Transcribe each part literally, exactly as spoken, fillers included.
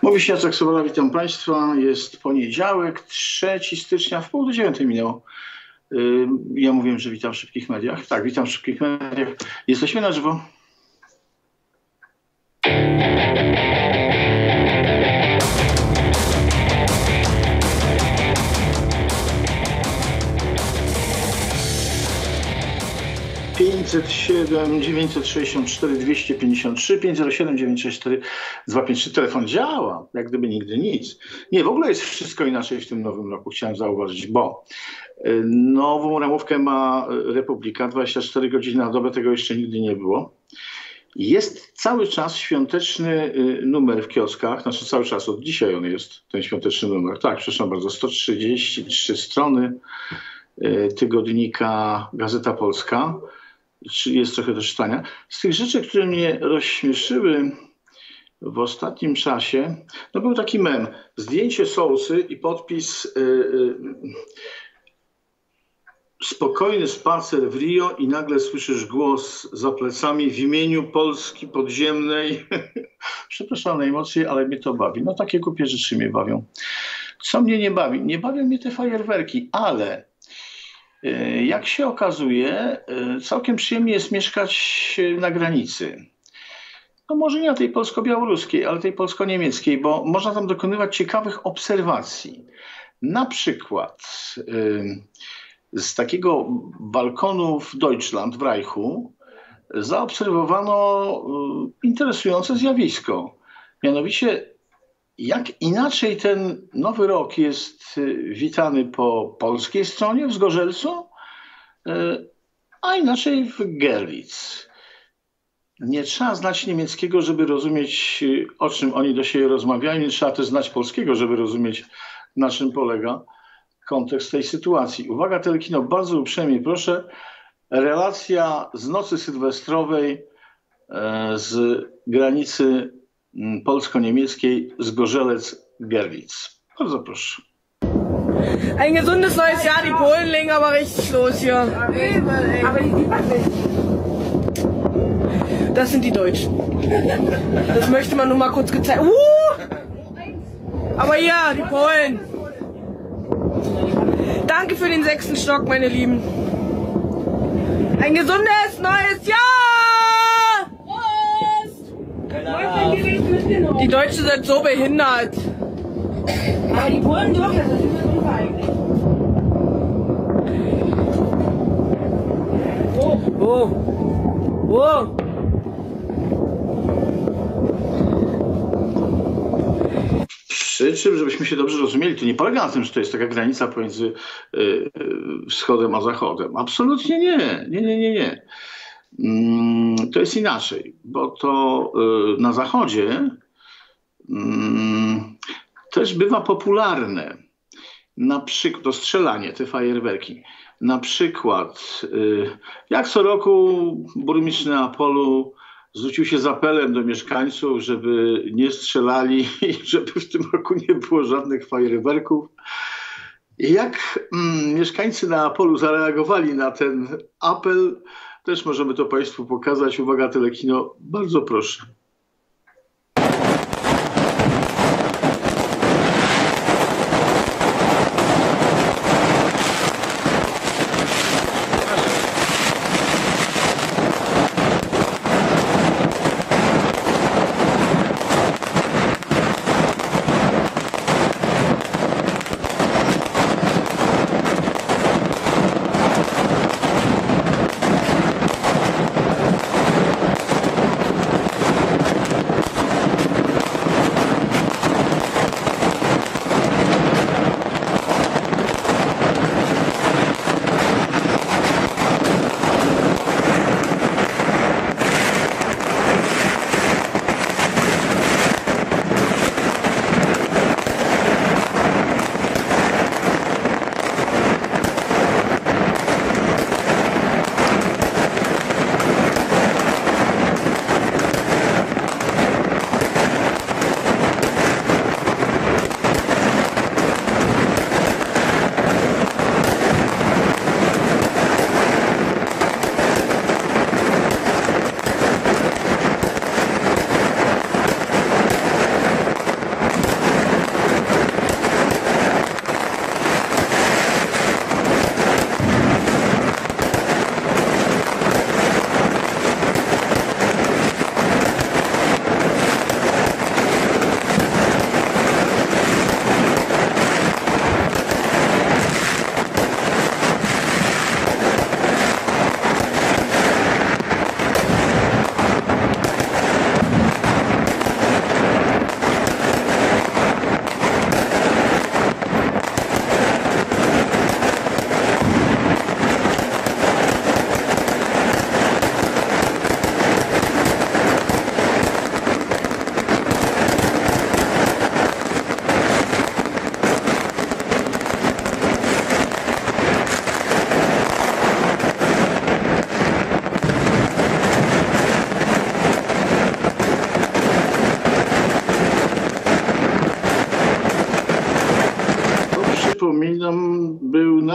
Mówi się Jacek Sobola, witam Państwa. Jest poniedziałek, trzeciego stycznia, w pół do dziewiątej minęło. Ja mówiłem, że witam w Szybkich Mediach. Tak, witam w Szybkich Mediach. Jesteśmy na żywo. pięćset siedem, dziewięćset sześćdziesiąt cztery, dwieście pięćdziesiąt trzy, pięć zero siedem, dziewięć sześć cztery, dwa pięć trzy. Telefon działa, jak gdyby nigdy nic. Nie, w ogóle jest wszystko inaczej w tym nowym roku, chciałem zauważyć, bo nową ramówkę ma Republika, dwadzieścia cztery godziny na dobę, tego jeszcze nigdy nie było. Jest cały czas świąteczny numer w kioskach, znaczy cały czas, od dzisiaj on jest, ten świąteczny numer. Tak, przepraszam bardzo, sto trzydzieści trzy strony tygodnika Gazeta Polska. Jest trochę do czytania. Z tych rzeczy, które mnie rozśmieszyły w ostatnim czasie, no był taki mem. Zdjęcie Sołsy i podpis yy, yy, spokojny spacer w Rio i nagle słyszysz głos za plecami w imieniu Polski podziemnej. Przepraszam na emocje, ale mnie to bawi. No takie głupie rzeczy mnie bawią. Co mnie nie bawi? Nie bawią mnie te fajerwerki, ale jak się okazuje, całkiem przyjemnie jest mieszkać na granicy. No może nie na tej polsko-białoruskiej, ale tej polsko-niemieckiej, bo można tam dokonywać ciekawych obserwacji. Na przykład z takiego balkonu w Deutschland, w Reichu, zaobserwowano interesujące zjawisko. Mianowicie, jak inaczej ten nowy rok jest witany po polskiej stronie w Zgorzelcu, a inaczej w Görlitz. Nie trzeba znać niemieckiego, żeby rozumieć, o czym oni do siebie rozmawiają. Nie trzeba też znać polskiego, żeby rozumieć, na czym polega kontekst tej sytuacji. Uwaga, telekino, bardzo uprzejmie proszę. Relacja z nocy sylwestrowej z granicy polsko-niemieckiej Zgorzelec-Görlitz. Bardzo proszę. Ein gesundes neues Jahr, die Polen legen aber richtig los hier. Aber die Das sind die Deutschen. Das möchte man nur mal kurz gezeigt. Uh! Aber ja, die Polen. Danke für den sechsten Stock, meine Lieben. Ein gesundes neues Jahr! Die Deutschen sind so behindert. Aber die Polen doch, das ist super eigentlich. Wo? Wo? Wo? Przy czym, żebyśmy się dobrze rozumieli, to nie polega na tym, że to jest taka granica pomiędzy y, y, wschodem a zachodem. Absolutnie nie. Nie, nie, nie, nie. Mm, to jest inaczej, bo to y, na zachodzie mm, też bywa popularne. Na przykład to strzelanie, te fajerwerki. Na przykład, y, jak co roku burmistrz Neapolu zwrócił się z apelem do mieszkańców, żeby nie strzelali i żeby w tym roku nie było żadnych fajerwerków. I jak mm, mieszkańcy Neapolu zareagowali na ten apel, też możemy to Państwu pokazać. Uwaga, telekino, bardzo proszę.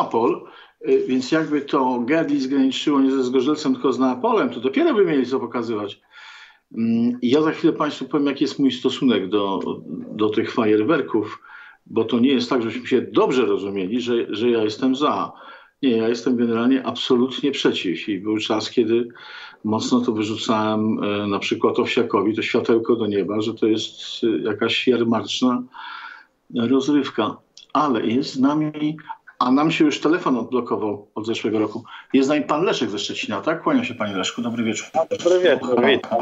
Neapol, więc jakby to Görlitz graniczyło nie ze Zgorzelcem, tylko z Neapolem, to dopiero by mieli co pokazywać. I ja za chwilę Państwu powiem, jaki jest mój stosunek do, do tych fajerwerków, bo to nie jest tak, żebyśmy się dobrze rozumieli, że, że ja jestem za. Nie, ja jestem generalnie absolutnie przeciw i był czas, kiedy mocno to wyrzucałem na przykład Owsiakowi, to światełko do nieba, że to jest jakaś jarmarczna rozrywka. Ale jest z nami, a nam się już telefon odblokował od zeszłego roku. Jest z nami pan Leszek ze Szczecina, tak? Kłaniam się panie Leszku, dobry wieczór. Dobry wieczór, witam.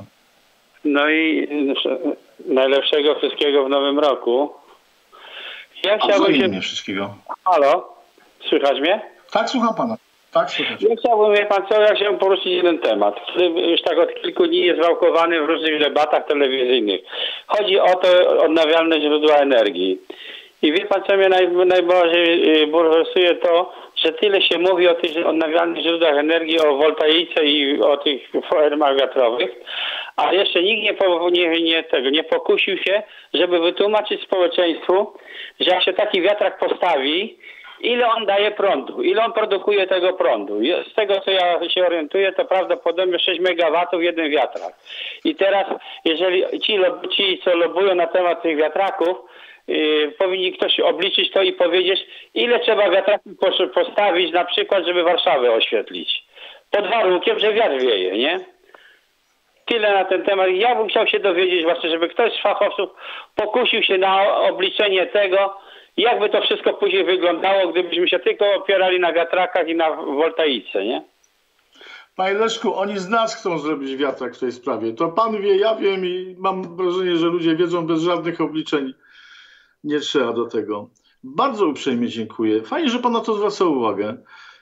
No i najlepszego wszystkiego w nowym roku. Ja chciałbym się... wszystkiego. Halo? Słychać mnie? Tak, słucham pana. Tak, słychać. Ja chciałbym, wie pan co, ja chciałbym poruszyć jeden temat, który już tak od kilku dni jest wałkowany w różnych debatach telewizyjnych. Chodzi o to odnawialne źródła energii. I wie pan, co mnie naj, najbardziej bulwersuje, to, że tyle się mówi o tych odnawialnych źródłach energii, o woltaice i o tych farmach wiatrowych, a jeszcze nikt nie, nie, nie, tego, nie pokusił się, żeby wytłumaczyć społeczeństwu, że jak się taki wiatrak postawi, ile on daje prądu, ile on produkuje tego prądu. Z tego, co ja się orientuję, to prawdopodobnie sześć megawatów jeden wiatrak. I teraz, jeżeli ci, ci co lobują na temat tych wiatraków, Yy, powinni ktoś obliczyć to i powiedzieć, ile trzeba wiatraków postawić na przykład, żeby Warszawę oświetlić. Pod warunkiem, że wiatr wieje, nie? Tyle na ten temat. Ja bym chciał się dowiedzieć właśnie, żeby ktoś z fachowców pokusił się na obliczenie tego, jakby to wszystko później wyglądało, gdybyśmy się tylko opierali na wiatrakach i na woltaice, nie? Panie Leszku, oni z nas chcą zrobić wiatrak w tej sprawie. To pan wie, ja wiem i mam wrażenie, że ludzie wiedzą bez żadnych obliczeń. Nie trzeba do tego. Bardzo uprzejmie dziękuję. Fajnie, że pan na to zwraca uwagę.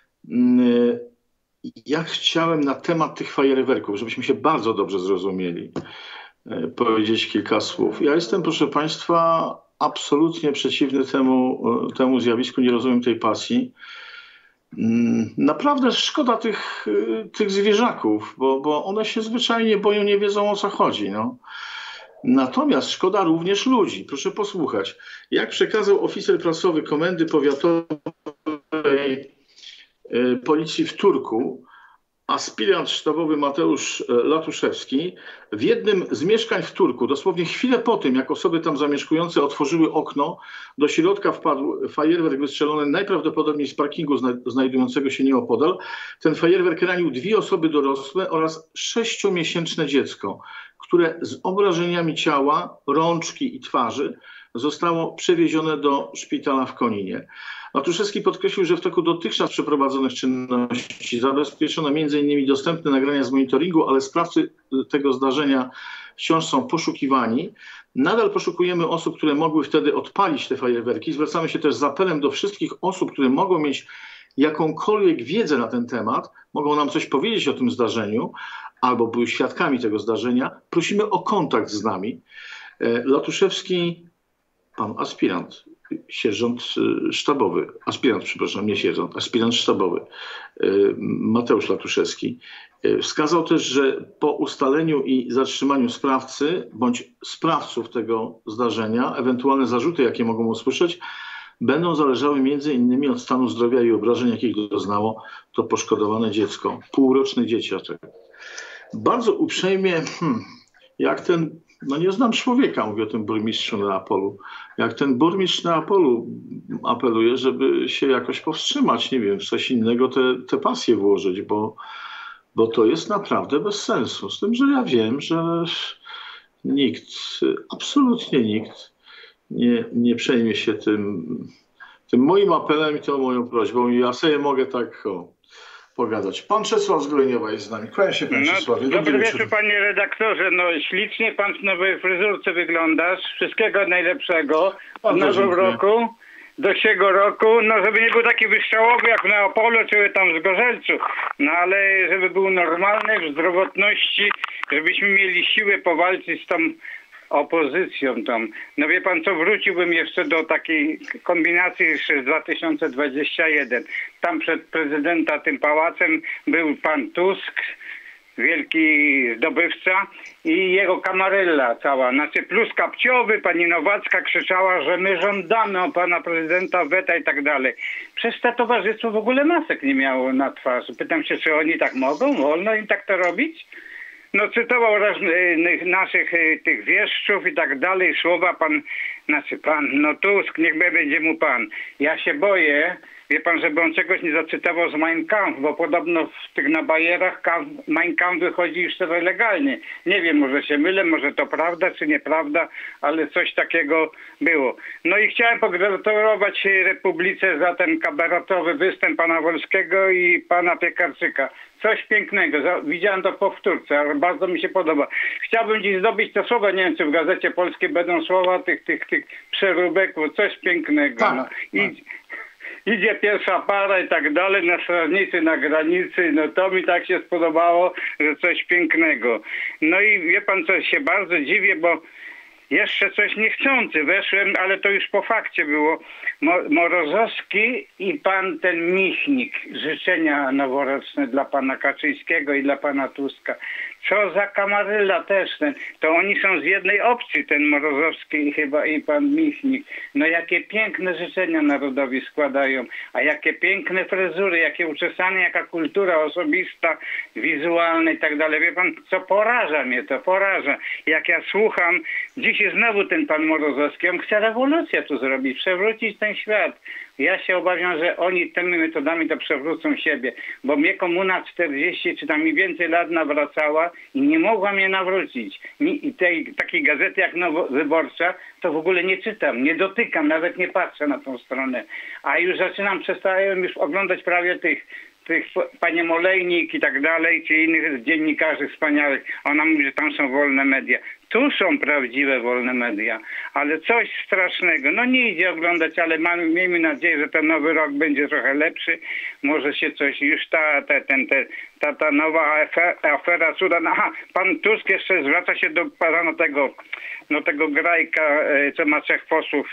Ja chciałem na temat tych fajerwerków, żebyśmy się bardzo dobrze zrozumieli, powiedzieć kilka słów. Ja jestem, proszę państwa, absolutnie przeciwny temu, temu zjawisku. Nie rozumiem tej pasji. Naprawdę szkoda tych, tych zwierzaków, bo, bo one się zwyczajnie boją, nie wiedzą, o co chodzi. No. Natomiast szkoda również ludzi. Proszę posłuchać. Jak przekazał oficer prasowy Komendy Powiatowej Policji w Turku, aspirant sztabowy Mateusz Latuszewski, w jednym z mieszkań w Turku, dosłownie chwilę po tym, jak osoby tam zamieszkujące otworzyły okno, do środka wpadł fajerwerk wystrzelony najprawdopodobniej z parkingu znajdującego się nieopodal. Ten fajerwerk ranił dwie osoby dorosłe oraz sześciomiesięczne dziecko, które z obrażeniami ciała, rączki i twarzy zostało przewiezione do szpitala w Koninie. Latuszewski podkreślił, że w toku dotychczas przeprowadzonych czynności zabezpieczono między innymi dostępne nagrania z monitoringu, ale sprawcy tego zdarzenia wciąż są poszukiwani. Nadal poszukujemy osób, które mogły wtedy odpalić te fajerwerki. Zwracamy się też z apelem do wszystkich osób, które mogą mieć jakąkolwiek wiedzę na ten temat, mogą nam coś powiedzieć o tym zdarzeniu, albo były świadkami tego zdarzenia. Prosimy o kontakt z nami. Latuszewski, pan aspirant, sierżant sztabowy, aspirant, przepraszam, nie sierżant, aspirant sztabowy, Mateusz Latuszewski, wskazał też, że po ustaleniu i zatrzymaniu sprawcy bądź sprawców tego zdarzenia, ewentualne zarzuty, jakie mogą usłyszeć, będą zależały między innymi od stanu zdrowia i obrażeń, jakich doznało to poszkodowane dziecko, półroczny dzieciaczek. Bardzo uprzejmie, hmm, jak ten, no nie znam człowieka, mówię o tym burmistrzu Neapolu, jak ten burmistrz Neapolu apeluje, żeby się jakoś powstrzymać, nie wiem, w coś innego te, te pasje włożyć, bo, bo to jest naprawdę bez sensu. Z tym, że ja wiem, że nikt, absolutnie nikt nie, nie przejmie się tym, tym moim apelem i tą moją prośbą. I ja sobie mogę tak o, pogadać. Pan Czesław z Goleniowa jest z nami. Kłaniam się, panie no, Czesławie. Dobry wieczór, wieczór, panie redaktorze. No ślicznie pan w nowej fryzurce wyglądasz. Wszystkiego najlepszego w nowym roku. Do tego roku, no żeby nie był taki wystrzałowy jak w Neapolu czy tam w Zgorzelcu, no ale żeby był normalny w zdrowotności, żebyśmy mieli siłę powalczyć z tą opozycją tam. No wie pan co, wróciłbym jeszcze do takiej kombinacji jeszcze z dwa tysiące dwudziestego pierwszego. Tam przed prezydenta tym pałacem był pan Tusk, wielki zdobywca i jego kamarella cała, znaczy plus Kapciowy, pani Nowacka krzyczała, że my żądamy od pana prezydenta weta i tak dalej. Przez to towarzystwo w ogóle masek nie miało na twarzy. Pytam się, czy oni tak mogą? Wolno im tak to robić? No cytował różnych naszych tych wieszczów i tak dalej, słowa pan, znaczy pan, no Tusk, niech będzie mu pan. Ja się boję, wie pan, żeby on czegoś nie zacytował z Mein Kampf, bo podobno w tych na bajerach Mein Kampf wychodzi już teraz legalnie. Nie wiem, może się mylę, może to prawda czy nieprawda, ale coś takiego było. No i chciałem pogratulować Republice za ten kabaretowy występ pana Wolskiego i pana Piekarczyka. Coś pięknego. Widziałem to w powtórce, ale bardzo mi się podoba. Chciałbym dziś zdobyć te słowa, nie wiem, czy w Gazecie Polskiej będą słowa tych, tych, tych przeróbek, coś pięknego. Tak, no. I, tak. Idzie pierwsza para i tak dalej, na strażnicy, na granicy, no to mi tak się spodobało, że coś pięknego. No i wie pan co, się bardzo dziwię, bo jeszcze coś niechcący weszłem, ale to już po fakcie było. Morozowski i pan ten Michnik, życzenia noworoczne dla pana Kaczyńskiego i dla pana Tuska. Co za kamaryla też ten. To oni są z jednej opcji, ten Morozowski chyba i pan Michnik. No jakie piękne życzenia narodowi składają. A jakie piękne fryzury, jakie uczesanie, jaka kultura osobista, wizualna i tak dalej. Wie pan, co poraża mnie to, poraża. Jak ja słucham, dziś znowu ten pan Morozowski, on chce rewolucję tu zrobić, przewrócić ten świat. Ja się obawiam, że oni tymi metodami to przewrócą siebie, bo mnie komuna czterdzieści czy tam i więcej lat nawracała i nie mogła mnie nawrócić. I tej takiej gazety jak Nowo Wyborcza to w ogóle nie czytam, nie dotykam, nawet nie patrzę na tą stronę. A już zaczynam, przestałem już oglądać prawie tych tych panie Molejnik i tak dalej, czy innych dziennikarzy wspaniałych. Ona mówi, że tam są wolne media. Tu są prawdziwe wolne media, ale coś strasznego. No nie idzie oglądać, ale mamy, miejmy nadzieję, że ten nowy rok będzie trochę lepszy. Może się coś, już ta, ta, ten, te, ta, ta nowa afera, afera cuda. Aha, pan Tusk jeszcze zwraca się do pana tego, no tego grajka, co ma trzech posłów,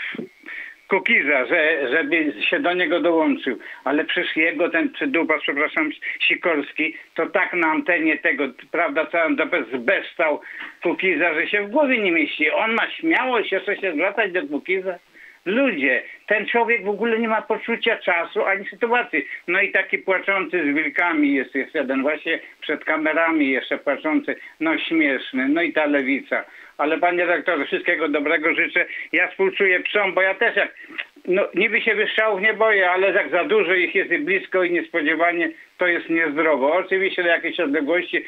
Kukiza, że, żeby się do niego dołączył, ale przecież jego ten przydupa, przepraszam, Sikorski, to tak na antenie tego, prawda, całą dobę zbestał Kukiza, że się w głowie nie mieści. On ma śmiałość jeszcze się zwracać do Kukiza? Ludzie, ten człowiek w ogóle nie ma poczucia czasu ani sytuacji. No i taki płaczący z wilkami jest, jest jeden właśnie przed kamerami jeszcze płaczący, no śmieszny, no i ta lewica. Ale panie redaktorze, wszystkiego dobrego życzę. Ja współczuję psom, bo ja też jak, no niby się wystrzałów nie boję, ale jak za dużo ich jest i blisko i niespodziewanie, to jest niezdrowo. Oczywiście do jakiejś odległości,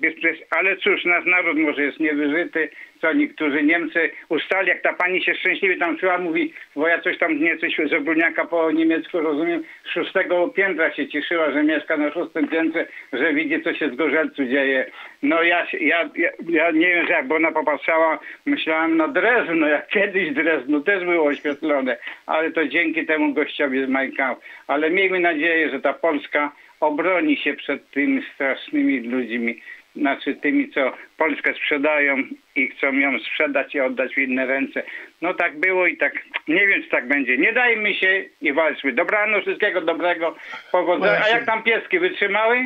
ale cóż, nasz naród może jest niewyżyty, co niektórzy Niemcy ustali, jak ta pani się szczęśliwie tam czuła, mówi, bo ja coś tam nie coś z ogólniaka po niemiecku rozumiem, z szóstego piętra się cieszyła, że mieszka na szóstym piętrze, że widzi, co się z Gorzelcu dzieje. No ja, ja, ja, ja nie wiem, że jak ona popatrzała, myślałem na Drezno, jak kiedyś Drezno też było oświetlone, ale to dzięki temu gościowi z Mein Kampf. Ale miejmy nadzieję, że ta Polska obroni się przed tymi strasznymi ludźmi, znaczy tymi, co Polskę sprzedają i chcą ją sprzedać i oddać w inne ręce. No tak było i tak, nie wiem, czy tak będzie. Nie dajmy się i walczmy. Dobranoc, wszystkiego dobrego, powodzenia. A jak tam pieski, wytrzymały?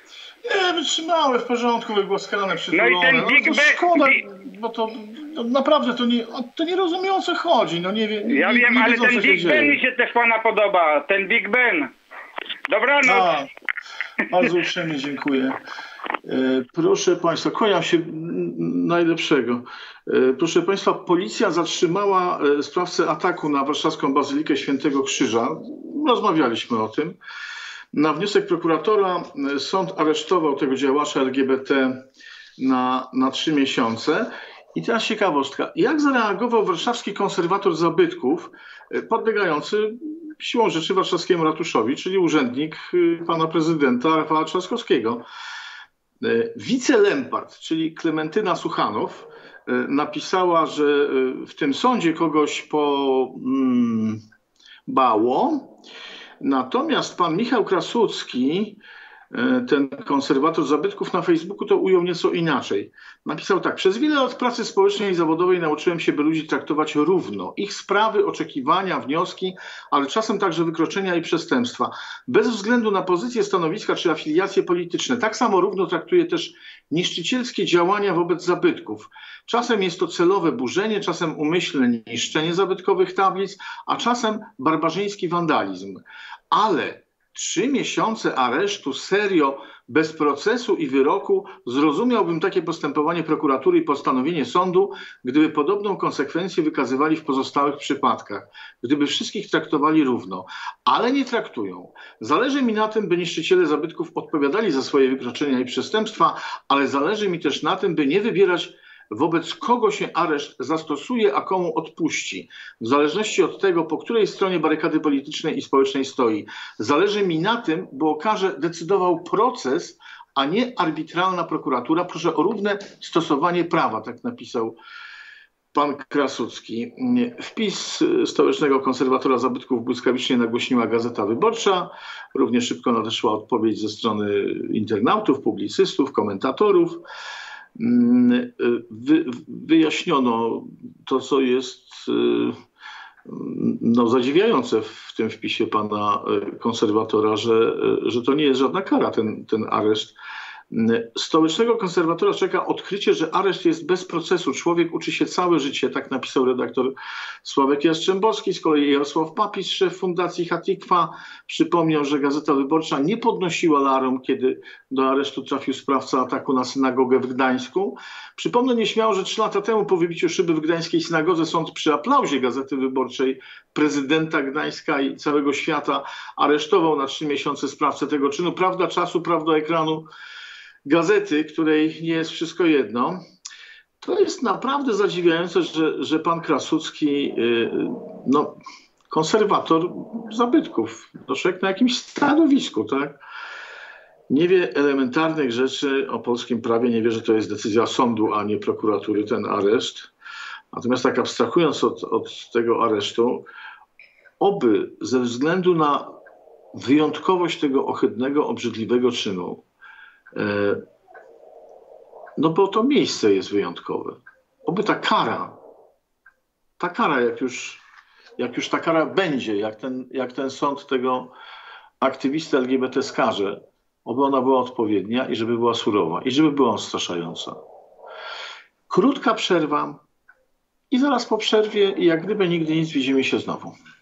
Nie, wytrzymały, w porządku, wygłaskane, przytulone. No i ten Big no, Ben... Szkoda, bo to no, naprawdę to nie, to nie rozumie, o co chodzi. No nie, nie, ja nie, wiem, nie ale wiedzą, ten Big Ben dzieje. mi się też pana podoba. Ten Big Ben. Dobranoc. A, bardzo uprzejmie dziękuję. Proszę Państwa, kłaniam się najlepszego. Proszę Państwa, policja zatrzymała sprawcę ataku na warszawską Bazylikę Świętego Krzyża. Rozmawialiśmy o tym. Na wniosek prokuratora sąd aresztował tego działacza L G B T na, na trzy miesiące. I teraz ciekawostka. Jak zareagował warszawski konserwator zabytków podlegający siłą rzeczy warszawskiemu ratuszowi, czyli urzędnik pana prezydenta Rafała Trzaskowskiego? Wice Lempart, czyli Klementyna Suchanow, napisała, że w tym sądzie kogoś pobało. Natomiast pan Michał Krasucki ten konserwator zabytków na Facebooku to ujął nieco inaczej. Napisał tak: przez wiele lat pracy społecznej i zawodowej nauczyłem się, by ludzi traktować równo. Ich sprawy, oczekiwania, wnioski, ale czasem także wykroczenia i przestępstwa. Bez względu na pozycję, stanowiska czy afiliacje polityczne. Tak samo równo traktuję też niszczycielskie działania wobec zabytków. Czasem jest to celowe burzenie, czasem umyślne niszczenie zabytkowych tablic, a czasem barbarzyński wandalizm. Ale trzy miesiące aresztu serio, bez procesu i wyroku, zrozumiałbym takie postępowanie prokuratury i postanowienie sądu, gdyby podobną konsekwencję wykazywali w pozostałych przypadkach, gdyby wszystkich traktowali równo. Ale nie traktują. Zależy mi na tym, by niszczyciele zabytków odpowiadali za swoje wykroczenia i przestępstwa, ale zależy mi też na tym, by nie wybierać, wobec kogo się areszt zastosuje, a komu odpuści. W zależności od tego, po której stronie barykady politycznej i społecznej stoi. Zależy mi na tym, by o karze decydował proces, a nie arbitralna prokuratura. Proszę o równe stosowanie prawa, tak napisał pan Krasucki. Wpis stołecznego konserwatora zabytków błyskawicznie nagłośniła Gazeta Wyborcza. Równie szybko nadeszła odpowiedź ze strony internautów, publicystów, komentatorów. Wy, wyjaśniono to, co jest no, zadziwiające w tym wpisie pana konserwatora, że, że to nie jest żadna kara, ten, ten areszt. Stołecznego konserwatora czeka odkrycie, że areszt jest bez procesu. Człowiek uczy się całe życie, tak napisał redaktor Sławek Jastrzębowski. Z kolei Jarosław Papis, szef Fundacji Hatikwa, przypomniał, że Gazeta Wyborcza nie podnosiła larum, kiedy do aresztu trafił sprawca ataku na synagogę w Gdańsku. Przypomnę nieśmiało, że trzy lata temu po wybiciu szyby w gdańskiej synagodze sąd przy aplauzie Gazety Wyborczej prezydenta Gdańska i całego świata aresztował na trzy miesiące sprawcę tego czynu. Prawda czasu, prawda ekranu Gazety, której nie jest wszystko jedno. To jest naprawdę zadziwiające, że, że pan Krasucki, no, konserwator zabytków, no, człowiek na jakimś stanowisku, tak, nie wie elementarnych rzeczy o polskim prawie, nie wie, że to jest decyzja sądu, a nie prokuratury, ten areszt. Natomiast tak abstrahując od, od tego aresztu, oby ze względu na wyjątkowość tego ohydnego, obrzydliwego czynu, no bo to miejsce jest wyjątkowe. Oby ta kara, ta kara, jak już, jak już ta kara będzie, jak ten, jak ten sąd tego aktywistę L G B T skaże, oby ona była odpowiednia i żeby była surowa i żeby była odstraszająca. Krótka przerwa i zaraz po przerwie, jak gdyby nigdy nic, widzimy się znowu.